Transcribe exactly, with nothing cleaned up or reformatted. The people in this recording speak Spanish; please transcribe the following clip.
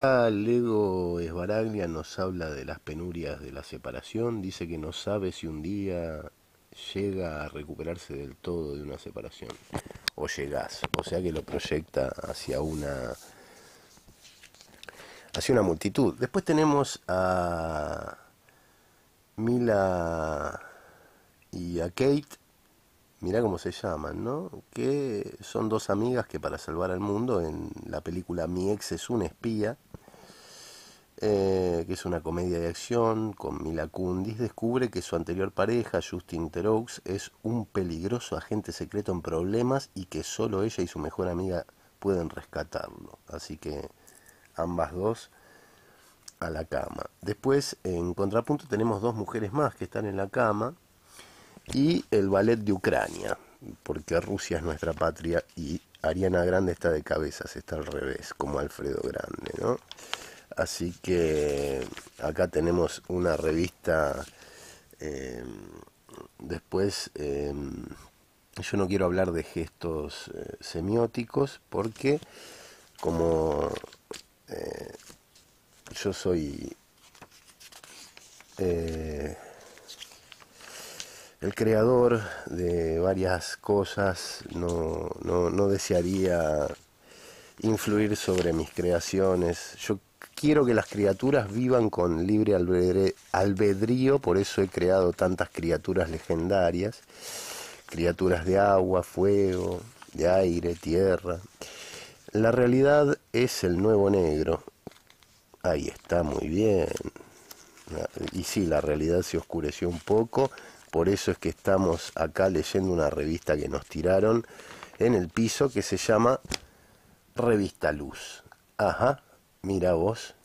Lego Esbaraglia nos habla de las penurias de la separación, dice que no sabe si un día llega a recuperarse del todo de una separación, o llegás, o sea que lo proyecta hacia una, hacia una multitud. Después tenemos a Mila y a Kate, mirá cómo se llaman, ¿no? Que son dos amigas que para salvar al mundo en la película Mi ex es un espía, eh, que es una comedia de acción con Mila Kunis, descubre que su anterior pareja, Justin Theroux, es un peligroso agente secreto en problemas y que solo ella y su mejor amiga pueden rescatarlo. Así que ambas dos a la cama. Después, en contrapunto, tenemos dos mujeres más que están en la cama y el ballet de Ucrania, porque Rusia es nuestra patria y Ariana Grande está de cabezas, está al revés, como Alfredo Grande, ¿no? Así que acá tenemos una revista. eh, Después, eh, yo no quiero hablar de gestos eh, semióticos porque como eh, yo soy eh, el creador de varias cosas, no, no, no desearía influir sobre mis creaciones. Yo quiero que las criaturas vivan con libre albedrío, por eso he creado tantas criaturas legendarias, criaturas de agua, fuego, de aire, tierra. La realidad es el nuevo negro. Ahí está, muy bien. Y sí, la realidad se oscureció un poco, por eso es que estamos acá leyendo una revista que nos tiraron en el piso que se llama Revista Luz. Ajá, mira vos.